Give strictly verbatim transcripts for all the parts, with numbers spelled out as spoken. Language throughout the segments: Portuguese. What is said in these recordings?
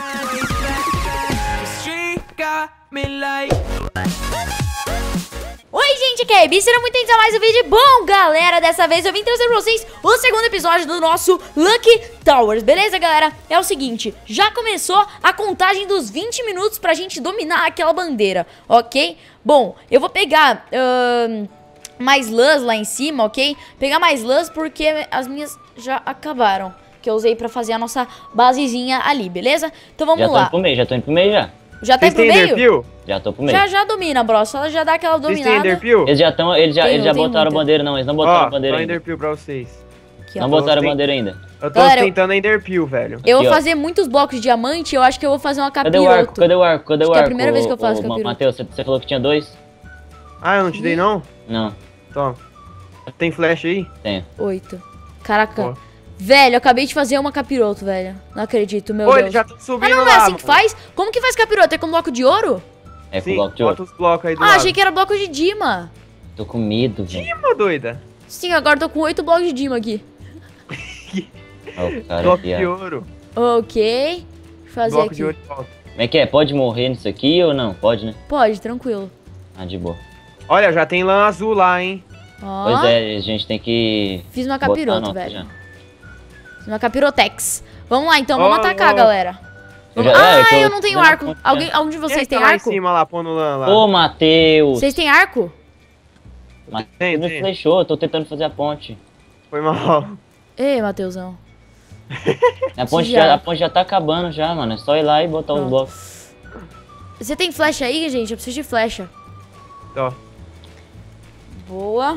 Oi gente, aqui é a Ebi, serão muito bem-vindos a mais um vídeo. Bom galera, dessa vez eu vim trazer pra vocês o segundo episódio do nosso Lucky Towers. Beleza galera? É o seguinte, já começou a contagem dos vinte minutos pra gente dominar aquela bandeira, ok? Bom, eu vou pegar uh, mais lãs lá em cima, ok? Pegar mais lãs porque as minhas já acabaram, que eu usei pra fazer a nossa basezinha ali, beleza? Então vamos já lá. Já tô indo pro meio, já tô indo pro meio já. Já tá Vocês pro meio? Enderpeel? Já tô pro meio. Já, já domina, bro. Só já dá aquela Vocês têm dominada. Enderpeel? Eles já estão, eles já, Tenho, eles já tenho botaram muita. a bandeira, não, eles não botaram Ó, a bandeira só ainda. Enderpeel pra vocês. Aqui, ó. Não botaram a Tem- bandeira ainda. Eu tô Galera, eu- tentando Enderpeel, velho. Eu Aqui, vou ó. fazer muitos blocos de diamante. Eu acho que eu vou fazer uma Cadê o capiroto. arco? Cadê o arco? Cadê Acho o que é a arco? primeira vez que eu faço Ô, ô, capiroto. Matheus, você, você falou que tinha dois? Ah, eu não te dei não? Não, Toma. Tem flash aí? tenho. Oito. Caraca. Ó. Velho, eu acabei de fazer uma capiroto, velho. Não acredito, meu Ô, Deus. ele já tá Ah, subindo não, lá, não é assim mano. que faz? Como que faz capiroto? É com bloco de ouro? É com Sim, bloco de bota ouro. os blocos aí do Ah, lado. achei que era bloco de Dima. Tô com medo, velho. Dima, doida. Sim, agora tô com oito blocos de Dima aqui. Ó, o cara Bloco aqui, de ó. ouro. Ok. Deixa eu fazer Bloco aqui. de ouro de volta. Como é que é? Pode morrer nisso aqui ou não? Pode, né? Pode, tranquilo. Ah, de boa. Olha, já tem lã azul lá, hein? Ó. Pois é, a gente tem que... Fiz uma botar capiroto, a nota velho. já. Fiz uma capirotex. Vamos lá, então. Vamos Ó, atacar, ó. galera. Eu Vamos- já- é, Ah, que eu- eu não tenho eu não arco. confio. Alguém, algum de vocês Quem tem tá lá arco? em cima lá, pondo lã lá? Ô, Matheus! Vocês têm arco? Matheus Tem, não tem. flechou, eu tô tentando fazer a ponte. Foi mal. Ei, Mateusão. A ponte Já. já, a ponte já tá acabando já, mano. É só ir lá e botar os Pronto. blocos. Você tem flecha aí, gente? Eu preciso de flecha. Ó. Boa.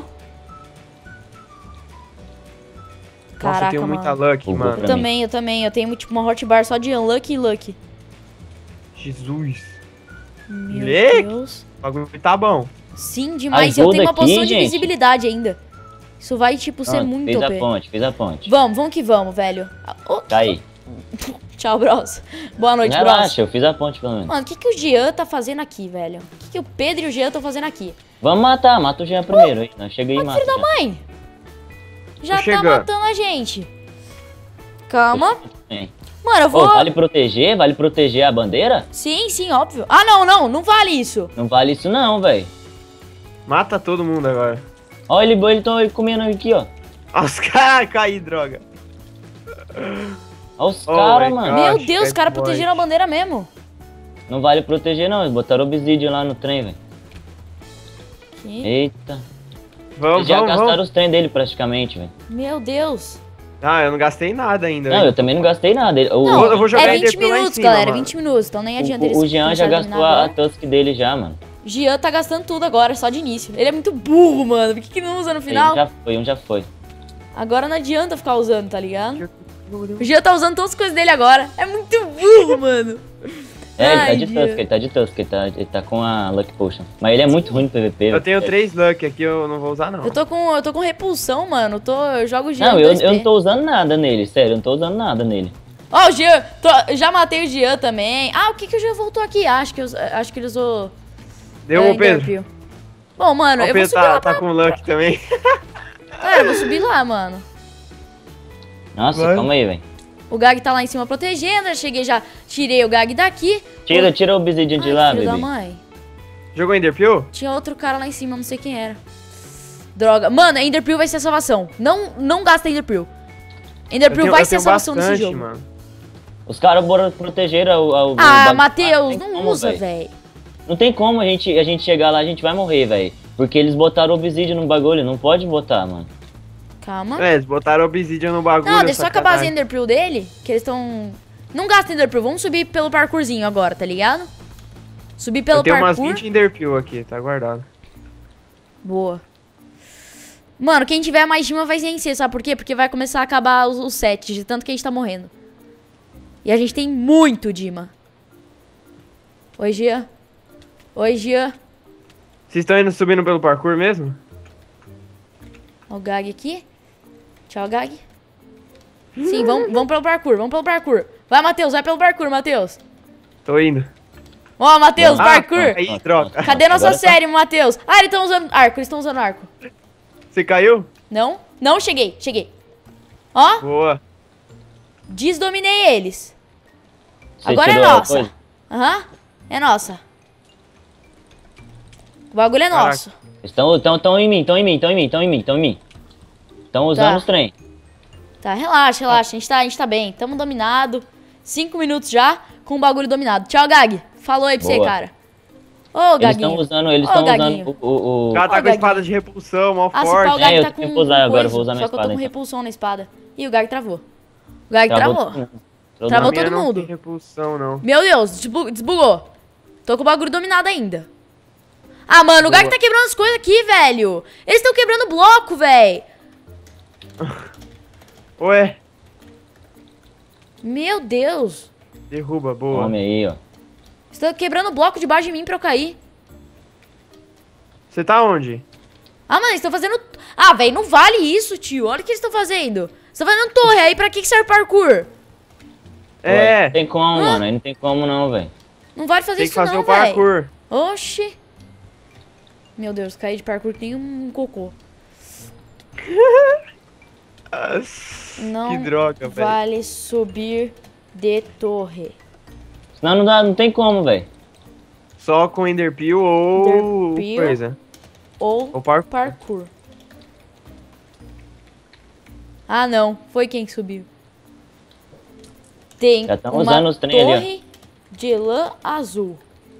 Nossa, Caraca, eu tenho muita mano. luck, Bugou mano. Eu pra mim. também, eu também. Eu tenho tipo uma hotbar só de unlucky e lucky. Jesus. Meu Leque. Deus. O bagulho tá bom. Sim, demais. Eu Ajuda tenho uma aqui, poção de gente. visibilidade ainda. Isso vai, tipo, ser Pronto, muito Fez O a P. ponte, fez a ponte. Vamos, vamos que vamos, velho. Ah, oh, Tá aí. tchau, bros. Boa noite, bros. Relaxa, eu fiz a ponte pelo menos. Mano, o que, que o Jean tá fazendo aqui, velho? O que, que o Pedro e o Jean estão fazendo aqui? Vamos matar, mata o Jean primeiro. aí. Não, chega aí e Mas mata. filho da já. mãe! Já Tô tá chegando. matando a gente. Calma. Hein. Mano, eu Ô, vou... vale proteger? Vale proteger a bandeira? Sim, sim, óbvio. Ah, não, não, não vale isso. Não vale isso não, velho. Mata todo mundo agora. Ó, ele, ele tô comendo aqui, ó. Ó, os caras caí, droga. Ó os Oh caras, my mano. God. Meu Acho Deus, que os é caras boy. protegeram a bandeira mesmo. Não vale proteger não, eles botaram obsidian lá no trem, velho. Aqui. Eita. Vamos, Eles já vamos, gastaram vamos. os trem dele praticamente, velho. Meu Deus. Ah, eu não gastei nada ainda. Não, eu também não gastei nada. Ele- O, Não, eu vou jogar é vinte Enderpeel lá em minutos, cima, galera, mano. vinte minutos. Então nem adianta o, eles o Jean já começarem a gastou dominar a, a agora. tusk dele já, mano. Jean tá gastando tudo agora, só de início. Ele é muito burro, mano. Por que, que não usa no Um final? já foi, um já foi. Agora não adianta ficar usando, tá ligado? O Jean tá usando todas as coisas dele agora. É muito burro, mano. É, ele Ai, tá de Jean. tusk, ele tá de tusk, ele tá, ele tá com a Lucky Potion. Mas ele é muito ruim no P V P, Eu velho. tenho três luck aqui, eu não vou usar não. Eu tô com, eu tô com repulsão, mano. Eu, tô, eu jogo o Jean Não, em eu, dois P. eu não tô usando nada nele, sério, eu não tô usando nada nele. Ó, o Jean. tô- já matei o Jean também. Ah, o que que o Jean voltou aqui? Acho que, eu, acho que ele usou... Deu é, o Pedro. Enderpeel. Bom, mano, O eu vou Pedro subir tá, lá tá pra... com luck também. Cara, eu vou subir lá, mano. Nossa, Vai. calma aí, velho. O Gag tá lá em cima protegendo. Eu cheguei já, tirei o Gag daqui. Tira, tira o obsidian de Ai, lá, filho da bebê. mãe. Jogou Enderpeel? Tinha outro cara lá em cima, não sei quem era. Droga. Mano, Enderpeel vai ser a salvação. Não, não gasta Enderpeel. Eu Enderpeel tenho- vai eu ser a tenho salvação bastante, desse jogo. mano. Os caras bora proteger o, o, o Ah, bagulho. Matheus, tem não como, usa, véi. velho. Não tem como a gente, a gente chegar lá, a gente vai morrer, velho. Porque eles botaram obsidian no bagulho, não pode botar, mano. Calma. É, eles botaram Obsidian no bagulho. Não, deixa só acabar as sacanagem. Enderpeel dele, que eles estão... Não gasta Enderpeel, vamos subir pelo parkourzinho agora, tá ligado? Subir pelo Eu tenho umas parkour. vinte Enderpeel aqui, tá guardado. Boa. Mano, quem tiver mais de uma vai vencer, sabe por quê? Porque vai começar a acabar os, os sets, de tanto que a gente tá morrendo. E a gente tem muito Dima. Oi, Gia. Oi, Gia. Vocês estão indo subindo pelo parkour mesmo? Ó o Gag aqui. Tchau, Gag. Sim, vamos, vamos pelo parkour, vamos pelo parkour. Vai, Matheus, vai pelo parkour, Matheus. Tô indo. Ó, Matheus, Ah, parkour. Aí, troca. Cadê nossa Agora tá. série, Matheus? Ah, eles estão usando arco, eles estão usando arco. Você caiu? Não? Não, cheguei, cheguei. Ó, Boa. desdominei eles. Você Agora é tirou a nossa. coisa? Aham, é nossa. O bagulho é Caraca. nosso. Estão, estão, estão em mim, estão em mim, estão em mim, estão em mim, estão em mim. Estão usando Tá. os trem. Tá, relaxa, relaxa. A gente tá, a gente tá bem. Tamo dominado. Cinco minutos já com o bagulho dominado. Tchau, Gag. Falou aí pra você, Boa. cara. Ô, Eles Gaguinho. estão usando, eles Ô, estão Gaguinho. usando o... o, O o... cara tá Ó, com a Gaguinho. espada de repulsão, mó Ah, se pá, o forte. Gag É, eu tá com tenho que usar agora, coisa, vou usar minha só que eu tô espada, com então. repulsão na espada. Ih, o Gag travou. O Gag Travou travou. todo mundo. Travou A minha todo não mundo. tem repulsão, não. Meu Deus, desbu- desbugou. Tô com o bagulho dominado ainda. Ah, mano, o Gag Boa. tá quebrando as coisas aqui, velho. Eles estão quebrando bloco, velho. Ué, Meu Deus. derruba, boa. Tome aí, ó. Estão quebrando bloco debaixo de mim pra eu cair. Você tá onde? Ah, mano, eles estão fazendo... Ah, velho, não vale isso, tio. Olha o que eles estão fazendo. Vocês estão fazendo torre aí. Pra que que serve parkour? É, Não tem como, mano. Aí não tem como não, velho. Não vale fazer tem que isso fazer não, o velho. parkour. Oxi. Meu Deus, caí de parkour que nem um cocô. Não Que droga, velho. vale subir de torre. Senão não, dá, não tem como, velho. Só com Enderpeel ou Enderpeel. coisa. Ou Ou parkour. parkour. Ah, não. Foi quem que subiu. Tem Já tão uma usando os trem ali, ó. torre de lã azul.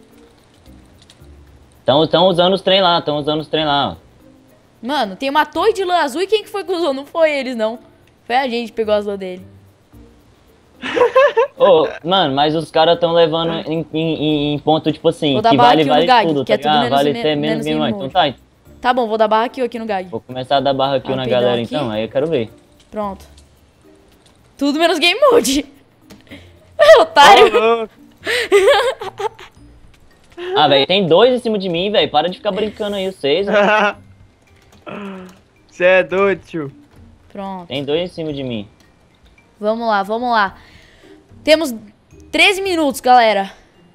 Estão usando os trem lá, estão usando os trem lá, ó. Mano, tem uma torre de lã azul e quem que foi que usou? Não foi eles, não. Foi a gente que pegou as lã dele. Ô, mano, mas os caras estão levando em, em- em- em ponto, tipo assim, Vou dar que barra vale, aqui no vale Gag, tudo, que tá é tudo ligado? menos Vale me- até menos menos game, game então tá. Tá bom, vou dar barra aqui, aqui no Gag. Vou começar a dar barra aqui na Rapidão galera aqui. então, aí eu quero ver. Pronto. Tudo menos game mode. Otário. Ô, louco. Ah, velho, tem dois em cima de mim, velho. Para de ficar brincando aí, vocês. velho. Você é doido, tio. Pronto. Tem dois em cima de mim. Vamos lá, vamos lá. Temos treze minutos, galera.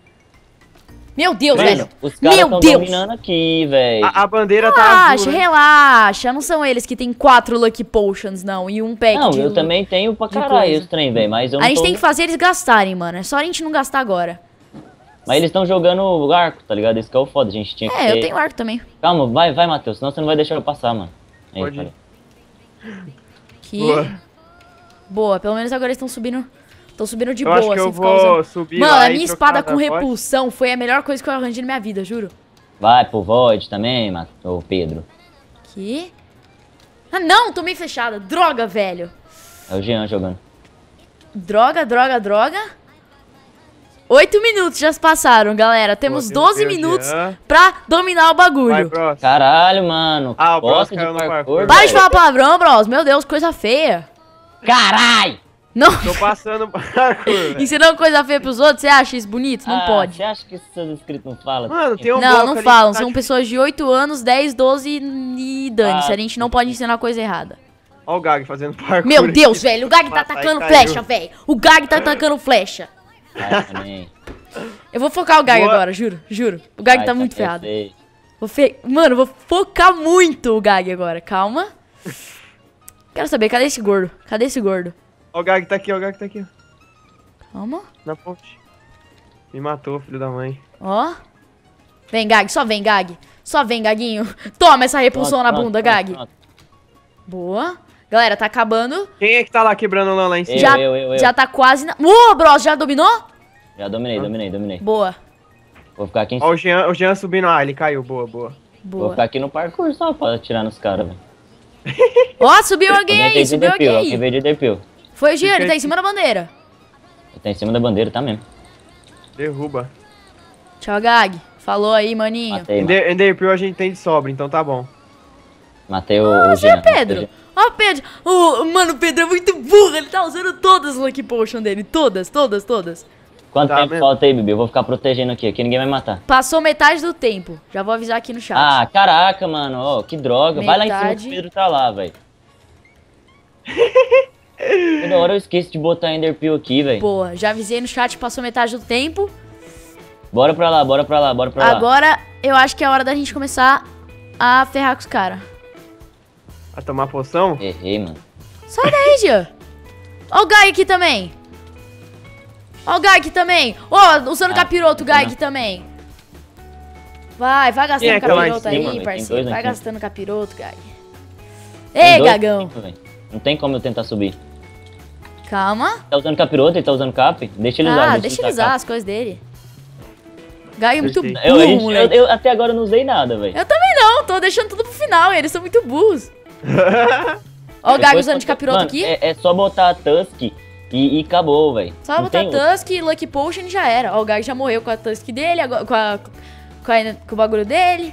Meu Deus, Mano, velho. os caras Meu estão Deus. dominando aqui, velho. A, a bandeira tá Relaxa, azul, né? relaxa. Não são eles que tem quatro Lucky Potions, não. E um pack Não, de... eu também tenho pra de caralho coisa. os trem, velho. Mas eu não A gente tô... tem que fazer eles gastarem, mano. É só a gente não gastar agora. Mas eles estão jogando o arco, tá ligado? Isso que é o foda, a gente tinha que É, eu ter- tenho arco também. Calma, vai, vai, Matheus, senão você não vai deixar eu passar, mano. Aí, Pode ir. cara. Aqui. Boa. Boa, pelo menos agora eles estão subindo. Estão subindo de Eu boa, acho que sem eu ficar vou usando. subir Mano, lá a e minha trocar espada da com voz. repulsão foi a melhor coisa que eu arranjei na minha vida, juro. Vai pro Void também, Mat- ô Pedro. Aqui. Ah, não, tomei flechada. Droga, velho. É o Jean jogando. Droga, droga, droga. Oito minutos já se passaram, galera. Temos Pô, doze Deus, minutos Jean. pra dominar o Vai, bagulho. próximo. Caralho, mano. Ah, o bosta Bros caiu no de parkour. Para de velho. falar palavrão, bros. Meu Deus, coisa feia. Caralho! Não, Tô passando o parkour, velho. ensinando coisa feia pros outros, você acha isso bonito? Não Ah, pode. Você acha que esses seus inscritos não falam? Mano, tem um Não, bloco não ali falam. que tá São de- pessoas de oito anos, dez, doze e dane-se. Ah, A gente não pode ensinar coisa errada. Ó o Gag fazendo parkour. Meu aqui. Deus, velho. O Gag tá Matar e atacando caiu. flecha, velho. O Gag tá atacando flecha. Vai também. Eu vou focar o Gag Boa. agora, juro, juro. O Gag Vai, tá muito eu ferrado. sei. Vou fe... Mano, vou focar muito o Gag agora. Calma. Quero saber, cadê esse gordo? Cadê esse gordo? Ó o Gag tá aqui, ó o Gag tá aqui, ó. Calma. Na ponte. Me matou, filho da mãe. Ó. Vem, Gag. Só vem, Gag. Só vem, Gaguinho. Toma essa repulsão na Pronto, bunda, pronto, Gag. pronto. Boa. Galera, tá acabando. Quem é que tá lá quebrando lã lá em cima? Eu, já, eu, eu, eu. já tá quase na... Ô, bros, já dominou? Já dominei, dominei, dominei. Boa. Vou ficar aqui em Ó o Jean, o Jean subindo. Ah, ele caiu. Boa, boa. Vou Boa. ficar aqui no parkour só pra atirar nos caras, velho. Ó, subiu alguém aí, veio de subiu alguém Derpil, alguém aí. veio de Derpil. Foi o Jean, ele Fica tá aí. em cima da bandeira. Ele tá em cima da bandeira, tá mesmo. Derruba. Tchau, Gag. Falou aí, maninho. Matei, matei, Ender, Enderpeel a gente tem de sobra, então tá bom. matei o, Ah, o você Jean. é matei o Pedro. Jean. Ó, o Pedro. Ô, mano, o Pedro é muito burro. Ele tá usando todas as Lucky Potion dele. Todas, todas, todas. Quanto Tá tempo mesmo? falta aí, Bibi? Eu vou ficar protegendo aqui, aqui ninguém vai matar. Passou metade do tempo. Já vou avisar aqui no chat. Ah, caraca, mano, ó, que droga. Vai lá em cima Metade. que o Pedro tá lá, velho. Toda hora eu esqueço de botar Enderpeel aqui, velho. Boa, já avisei no chat, passou metade do tempo. Bora pra lá, bora pra lá, bora pra lá. Agora eu acho que é hora da gente começar a ferrar com os caras. A tomar poção? Errei, mano. Sai daí, Jean. Ó o Guy aqui também. Ó o Gag também. Ó, usando Ah, capiroto o não. Gag também. Vai, vai Quem gastando é que tá lá em capiroto cima, aí, velho? Tem parceiro. dois Vai aqui. gastando capiroto, Gag. Tem Ei, dois Gagão. aqui, velho. Não tem como eu tentar subir. Calma. Tá usando capiroto, ele tá usando cap? Deixa ele usar. Ah, deixa ele usar as coisas dele. Gag é muito burro, Perfeito. Eu, a gente- eu, moleque. eu até agora não usei nada, velho. Eu também não, tô deixando tudo pro final, eles são muito burros. Ó o Gag Depois, usando de capiroto mano, aqui. É, é só botar a Tusk e, e acabou, velho. Só Não botar tem- Tusk, Lucky Potion e já era. Ó, o Gag já morreu com a Tusk dele, agora, com, a, com, a- com o bagulho dele.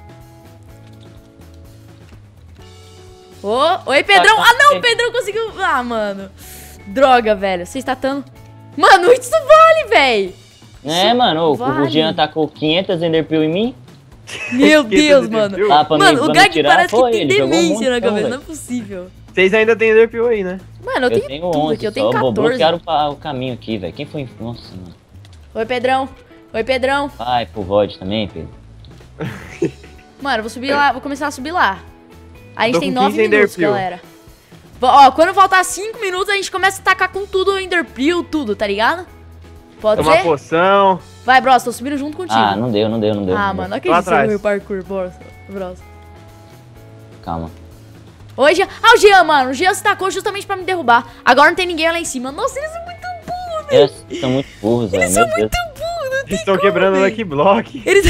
Ô, oi, Pedrão. Ah, não, o Pedrão conseguiu... Ah, mano. Droga, velho. Você está tão... Mano, isso vale, velho. É, mano, o- vale. o Jean tá com quinhentas Enderpeel em mim. Meu Que Deus, Enderpeel? mano. Ah, pra Mano, me, o pra me Gag tirar, parece que foi, tem ele jogou um demência na montão, cabeça. Não velho. é possível. Vocês ainda tem Enderpeel aí, né? Mano, eu Eu tenho, tenho tudo onze aqui. Eu só, tenho vou quatorze. bloquear o, pa- o caminho aqui, velho. Quem foi? Nossa, mano. Oi, Pedrão. Oi, Pedrão. Vai pro Void também, Pedro. Mano, eu vou subir lá, vou começar a subir lá. A gente Tô tem com nove quinze minutos, Enderpeel. galera. Ó, quando faltar cinco minutos, a gente começa a tacar com tudo o Enderpeel, tudo, tá ligado? Pode Tomar ser? poção. Vai, Bros, tô subindo junto contigo. Ah, não deu, não deu, não deu. Ah, não deu. mano, não Tô acredito que você atrás. morreu parkour, Bros. Bros. Calma. Oi, Jean. Ah, o Jean, mano. O Jean se tacou justamente pra me derrubar. Agora não tem ninguém lá em cima. Nossa, eles são muito burros, velho. Eles são muito burros, velho. Eles Meu são Deus. muito burros, não tem Eles estão como, quebrando o velho. Lucky Block. Eles...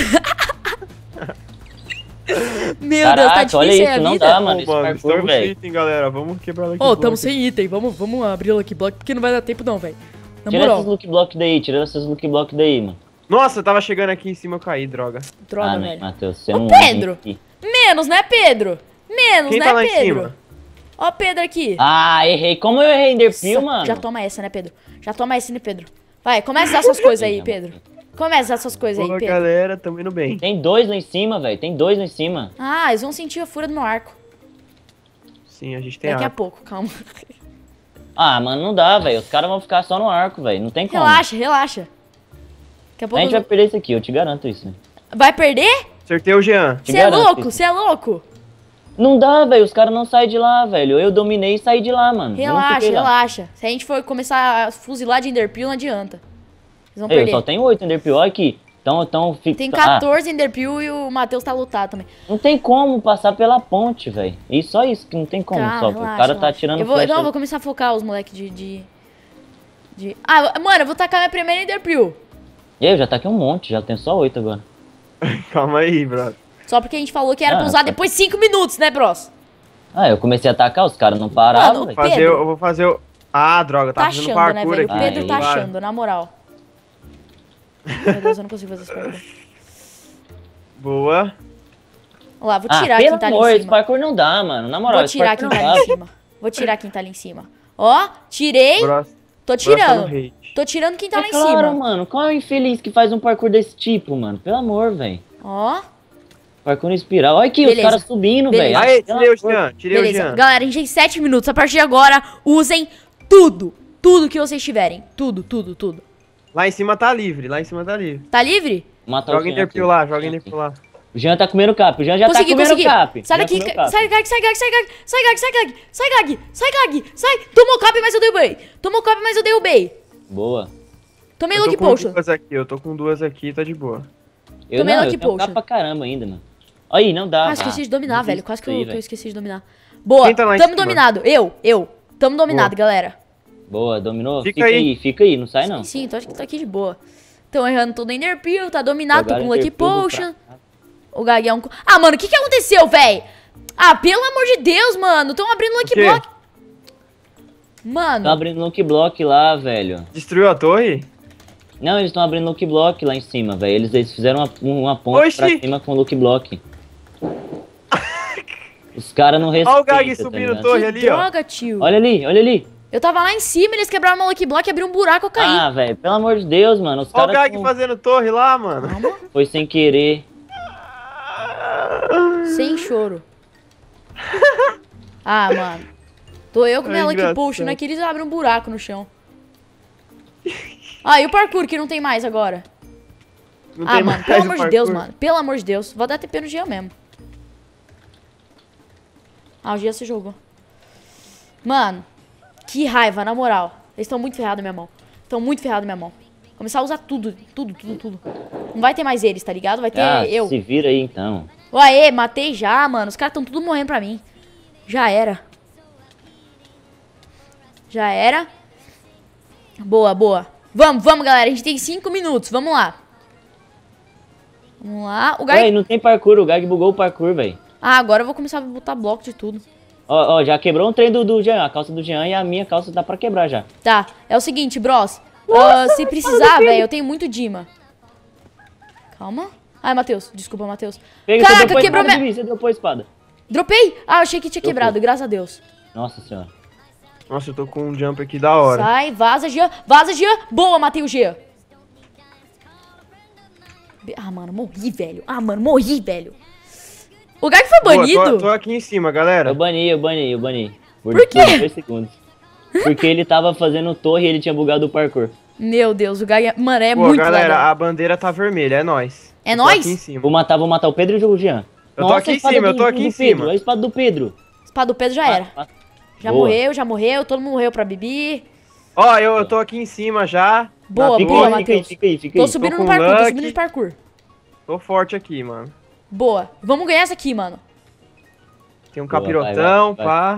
Meu Caraca, Deus, tá difícil olha aí isso, a não vida. dá, mano. Ô, Esse mano, parkour, estamos velho. cheating, galera. Vamos quebrar o Lucky Ô, Block. tamo sem item. Vamos, vamos abrir o Lucky Block, porque não vai dar tempo não, velho. Na Tira moral. esses look block daí, tira esses look block daí, mano. Nossa, eu tava chegando aqui em cima, eu caí, droga. Droga, ah, velho. Matheus, você Ô, não... Pedro. aqui. Menos, né, Pedro? Menos, Quem né, tá lá em Pedro? cima? Ó, Pedro aqui. Ah, errei. Como eu errei Enderpeel, mano? Já toma essa, né, Pedro? Já toma essa, né, Pedro? Vai, começa a usar suas coisas aí, Pedro. Começa a usar suas coisas aí, Boa, Pedro. galera, tamo indo bem. Tem dois lá em cima, velho. Tem dois lá em cima. Ah, eles vão sentir a fúria do meu arco. Sim, a gente tem Daqui a arco. pouco, calma. Ah, mano, não dá, velho. Os caras vão ficar só no arco, velho. Não tem como. Relaxa, relaxa. Daqui a A pouco... gente vai perder isso aqui, eu te garanto isso. Né? Vai perder? Acertei o Jean. Te Você é garanto louco? isso. Você é louco? Não dá, velho. Os caras não saem de lá, velho. Eu dominei e saí de lá, mano. Eu não Relaxa, fiquei lá. relaxa. Se a gente for começar a fuzilar de Enderpeel, não adianta. Eles vão Ei, eu perder. só tenho oito Enderpeel aqui. Então, então fica. Tem Ah, quatorze Enderpeel e o Matheus tá lutado também. não tem como passar pela ponte, velho. E só isso que não tem como. Calma, só. relaxa, o cara tá relaxa. tirando eu vou, flecha. Não, eu vou começar a focar os moleques de, de... de... Ah, mano, eu vou tacar minha primeira Enderpeel. E aí, eu já tá aqui um monte, já tenho só oito agora. Calma aí, brother. Só porque a gente falou que era Ah, pra usar tá. depois de cinco minutos, né, bros? Ah, eu comecei a atacar, os caras não paravam, Mano, velho. Fazer, Pedro. eu vou fazer o... Ah, droga, Tá tá fazendo achando, né, parkour velho? O aqui. Pedro Aí. tá Vai. achando, na moral. Meu Deus, eu não consigo fazer esse parkour. Boa. Olha lá, vou Ah, tirar pelo quem tá ali amor, em esse cima. parkour não dá, mano. Na moral, Vou esse tirar quem parkour tá não ali em dá. cima. Vou tirar quem tá ali em cima. Ó, tirei. Bros, Tô Bros tá no tirando. hate. Tô tirando quem tá lá É em claro, cima. mano. Qual é o infeliz que faz um parkour desse tipo, mano? Pelo amor, velho. Ó, Parkour em espiral. Olha aqui, Beleza. os caras subindo, Beleza. velho. Aê, Pelo tirei o amor. Jean, tirei o beleza. Jean. Galera, a gente tem sete minutos. A partir de agora, usem tudo. Tudo que vocês tiverem. Tudo, tudo, tudo. Lá em cima tá livre, lá em cima tá livre. Tá livre? Matar o Joga Jean Enderpeel aqui. lá, joga Enderpeel lá. O Jean tá comendo cap. O Jean já Consegui, tá comendo consegui. cap. Sai Já daqui, comeu cap. sai Gag, sai Gag, sai Gag, sai Gag, sai Gag, sai Gag, sai Gag, sai. Tomou cap, mas eu derrubei. Tomou cap, mas eu derrubei. Boa. Tomei Eu Lucky tô com Potion. duas aqui, eu tô com duas aqui, tá de boa. Eu Tomei não, Lucky eu tenho Potion. cap pra caramba ainda, mano. Aí, não dá. Ah, esqueci de dominar, velho. Quase que eu, Aí, que eu velho. esqueci de dominar. Boa, Quem tá lá em tamo cima? dominado. Eu, eu. Tamo dominado, galera. Boa, dominou? Fica Fica, aí. aí. fica aí, não sai não. Sim, tô, acho que tô aqui de boa. Tão errando todo Enderpeel, tá dominado, tô Jogaram com Lucky Enderpeel do Potion. O Gag é um... Ah, mano, o que que aconteceu, velho? Ah, pelo amor de Deus, mano. Tão abrindo Lucky O quê? Block. Tá Mano, abrindo Lucky Block lá, velho. Destruiu a torre? Não, eles estão abrindo Lucky Block lá em cima, velho. Eles, eles fizeram uma, uma ponte Oxi. pra cima com Lucky Block. Os caras não respeitam, Olha o Gag tá subindo ligado? torre que ali, ó. droga, tio. Olha ali, olha ali. Eu tava lá em cima, eles quebraram meu Lucky Block, abriu um buraco, eu caí. Ah, velho, pelo amor de Deus, mano. Os Olha o caras Gag não- fazendo torre lá, mano. Calma, foi sem querer. sem choro. Ah, mano. Tô eu com minha Ai, Lucky engraçado. Potion aqui, eles abrem um buraco no chão. Ah, e o parkour que não tem mais agora? Não Ah, tem mano, mais pelo o amor de Deus, parkour. mano. Pelo amor de Deus. Vou dar T P no Gia mesmo. Ah, o Gia se jogou. Mano, que raiva, na moral. Eles estão muito ferrados, meu irmão. Tão muito ferrado, minha mão. Começar a usar tudo, tudo, tudo, tudo. Não vai ter mais eles, tá ligado? Vai ter Ah, eu. se vira aí então. Ué, matei já, mano. Os caras tão tudo morrendo pra mim. Já era. Já era. Boa, boa. Vamos, vamos, galera. A gente tem cinco minutos. Vamos lá. Vamos lá. O Gag... Ué, não tem parkour, o Gag bugou o parkour, velho. Ah, agora eu vou começar a botar bloco de tudo. Ó, ó, já quebrou um trem do, do Jean, a calça do Jean e a minha calça dá pra quebrar já. Tá, é o seguinte, bros. Nossa, uh, se precisar, velho, eu tenho muito Dima. Calma. Ai, Matheus. Desculpa, Matheus. Pega, Caraca, você quebrou minha... minha... Você dropou a espada. Dropei? Ah, eu achei que tinha Dropou. quebrado, graças a Deus. Nossa senhora. Nossa, eu tô com um jump aqui da hora. Sai, vaza, Jean. Vaza, Jean. Boa, matei o Jean. Ah, mano, morri, velho. Ah, mano, morri, velho. O Gag foi Boa, banido? tô, tô aqui em cima, galera. Eu bani, eu bani, eu bani. Por, Por quê? por dois segundos. Porque ele tava fazendo torre e ele tinha bugado o parkour. Meu Deus, o Gag... Mano, é Pô, muito galera, legal. a bandeira tá vermelha, é nóis. É Eu tô nóis? aqui em cima. Vou matar, vou matar o Pedro e o Jean. Eu tô Nossa, aqui a em espada cima, eu do- tô aqui do em Pedro, cima. A espada do Pedro. Espada do Pedro já era. Ah, ah, Já boa. morreu, já morreu. Todo mundo morreu pra Bibi. Ó, eu, eu tô aqui em cima já. Boa, na Fica boa, torre. aí, fica aí, Matheus. fica aí, fica Tô aí. subindo Tô no com parkour, tô Lucky. subindo de parkour. Tô forte aqui, mano. Boa. Vamos ganhar essa aqui, mano. Tem um Boa, capirotão, vai, vai, pá.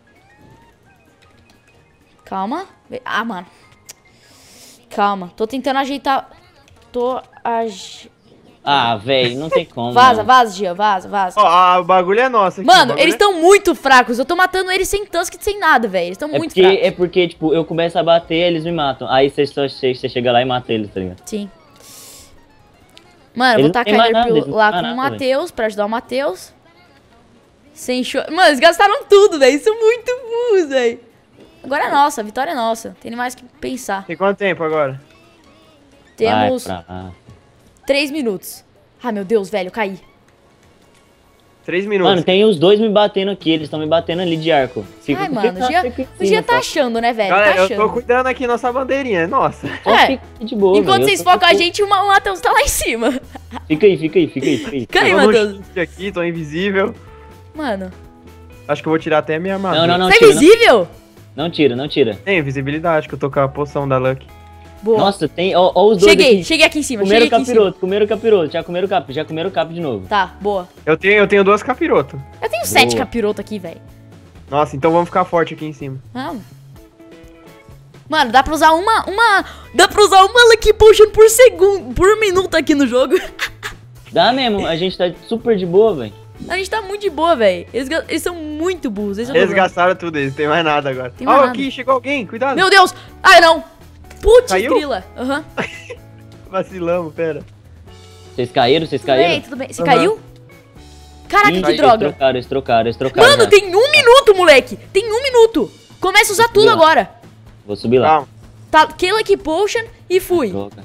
Calma. Ah, mano. Calma. Tô tentando ajeitar. Tô aj... Ah, velho, não tem como. Vaza, mano. vaza, Gia. Vaza, vaza. Ó, ah, o bagulho é nosso aqui. o Mano, bagulho eles é- estão muito fracos. Eu tô matando eles sem tusk e sem nada, velho. Eles estão É muito porque, fracos. é porque, tipo, eu começo a bater, eles me matam. Aí você só che- você chega lá e mata eles, tá ligado? Sim. Mano, eu Eles vou não tacar têm mais nada, Enerpil eles não lá têm com o mais nada, Matheus, pra ajudar o Matheus. Sem show. Mano, eles gastaram tudo, velho. Isso é muito burros, velho. Agora é nossa, a vitória é nossa. Tem nem mais que pensar. Tem quanto tempo agora? Temos Vai pra lá. três minutos. Ah, meu Deus, velho, eu caí. Três minutos. Mano, tem os dois me batendo aqui, eles estão me batendo ali de arco. Fica, Ai, mano, o fica, Gia, fica em o Gia cima, tá só. achando, né, velho? Galera, Tá eu achando. tô cuidando aqui nossa bandeirinha, nossa. Só É. fica de boa, Enquanto velho, vocês eu tô focam a de boa. gente, o Ma- o Matheus tá lá em cima. Fica aí, fica aí, fica aí, fica aí. Cai, Eu tô no Matheus. shift aqui, tô invisível. Mano, Acho que eu vou tirar até a minha armadura. Não, não, não, você é tira, não, invisível? não tira, não tira. Tem visibilidade, que eu tô com a poção da Lucky. Boa. Nossa, tem, ó, ó os dois cheguei, aqui. cheguei aqui em cima, Comeram cheguei o aqui em cima. capiroto, comeram o capiroto, já comeram o cap, já comeram o cap de novo. Tá, boa. Eu tenho, eu tenho duas capiroto. Eu tenho sete Boa. capiroto aqui, velho. Nossa, então vamos ficar forte aqui em cima. Não. Mano, dá pra usar uma, uma... Dá pra usar uma Lucky Potion por segundo, por minuto aqui no jogo. Dá mesmo, a gente tá super de boa, velho. A gente tá muito de boa, velho. Eles, ga- eles são muito burros. Esse é o Eles problema. gastaram tudo, eles não tem mais nada agora. Tem Ó, mais nada. aqui, chegou alguém, cuidado. Meu Deus! Ai, não! Putz, Caiu? grila. Aham. Vacilamos, pera. Vocês caíram, vocês Tudo bem, caíram? tudo bem. Você Aham. caiu? Caraca, Ih, que eles droga. trocaram, eles trocaram, eles trocaram. Mano, já. tem um minuto, moleque. Tem um minuto. Começa a usar tudo lá. agora. Vou subir lá. Calma. Tá, que Lucky Potion e fui. Meu Droga.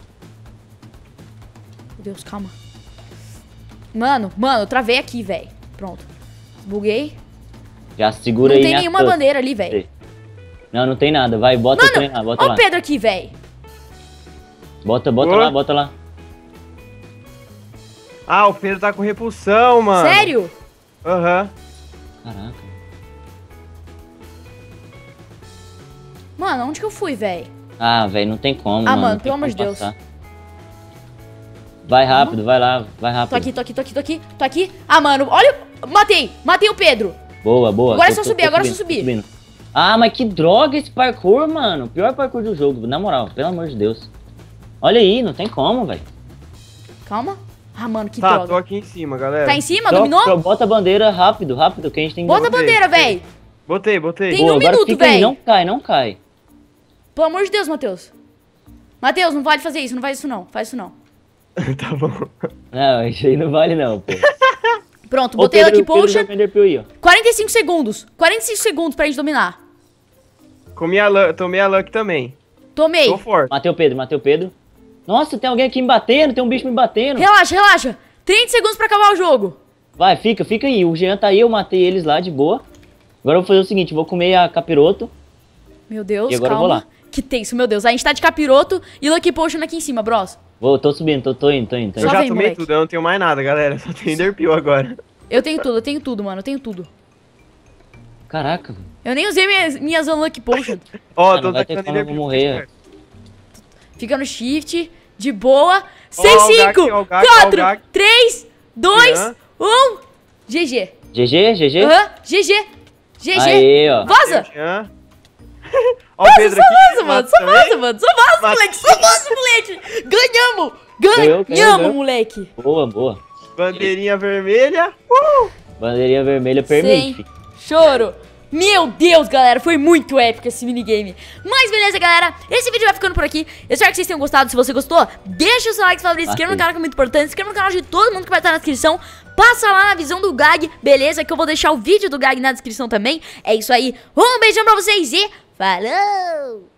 Deus, calma. Mano, mano, eu travei aqui, velho. Pronto. Buguei. Já segura Não aí tem minha nenhuma tusk. bandeira ali, velho. Não, não tem nada, vai, bota o trem lá, bota Ó lá. o Pedro aqui, velho. Bota, bota Boa. lá, bota lá. Ah, o Pedro tá com repulsão, mano. Sério? Aham. Caraca. Mano, onde que eu fui, velho? Ah, velho, não tem como, Ah, mano. mano, não tem pelo amor como de Deus. passar. Vai rápido, vai lá, vai rápido. Tô aqui, tô aqui, tô aqui, tô aqui, tô aqui. Ah, mano, olha. Matei, matei o Pedro. Boa, boa. Agora é Tô- só tô- subir, tô agora é só subindo, tô subir. subindo. Ah, mas que droga esse parkour, mano. Pior parkour do jogo, na moral, pelo amor de Deus. Olha aí, não tem como, velho. Calma. Ah, mano, que Tá, droga. tô aqui em cima, galera. Tá em cima? Só- Dominou? só Bota a bandeira rápido, rápido, que a gente tem que... Bota a botei, bandeira, botei. velho. Botei, botei. Tem Boa, um agora minuto, fica aí, véi. não cai, não cai. Pelo amor de Deus, Matheus. Matheus, não pode fazer isso, não faz isso não, faz isso não. Tá bom. Não, isso aí não vale não, pô. Pronto, Ô, botei Pedro, Lucky Pedro Potion. joga Enderpeel aí, ó. quarenta e cinco segundos. quarenta e cinco segundos pra gente dominar. Comi a Lucky, tomei a Lucky também. Tomei. Tô forte. Matei o Pedro, matei o Pedro. Nossa, tem alguém aqui me batendo, tem um bicho me batendo. Relaxa, relaxa. trinta segundos pra acabar o jogo. Vai, fica, fica aí. O Jean tá aí, eu matei eles lá de boa. Agora eu vou fazer o seguinte, vou comer a capiroto. Meu Deus, E agora eu calma. vou lá. Que tenso, meu Deus. A gente tá de capiroto e Lucky Potion aqui em cima, bros. Vou, tô subindo, tô, tô indo, tô indo, tô Eu indo. Só já vem, tomei moleque. tudo, eu não tenho mais nada, galera. Só tenho Enderpeel agora. Eu tenho tudo, eu tenho tudo, mano. Eu tenho tudo. Caraca, velho. Eu nem usei minhas, minhas Unlucky Potions. Ó, Ah, tô não vai ter tacando como eu Enderpeel. morrer. Fica no shift, de boa. Ó, seis, ó o Gak, cinco, ó o Gak, ó o quatro, Gak. três, dois, Jean. um. G G. G G, G G. Aham, G G. G G. Aí, ó. Vaza. Jean. Ó o Vaza, Pedro só aqui. vaza, mano. mata Só também. vaza, mano. Só vaza, Mata. moleque. Só vaza, moleque. Ganhamos. Ganhou, ganhou, Ganhamos, ganhou. moleque. Boa, boa. Bandeirinha vermelha. Uh! Bandeirinha vermelha permite. Sem filho. choro. Meu Deus, galera, foi muito épico esse minigame. Mas beleza, galera, esse vídeo vai ficando por aqui. Eu espero que vocês tenham gostado. Se você gostou, deixa o seu like favorito, se inscreva no canal que é muito importante. Se inscreva no canal de todo mundo que vai estar na descrição. Passa lá na visão do Gag, beleza? Que eu vou deixar o vídeo do Gag na descrição também. É isso aí, um beijão pra vocês e falou!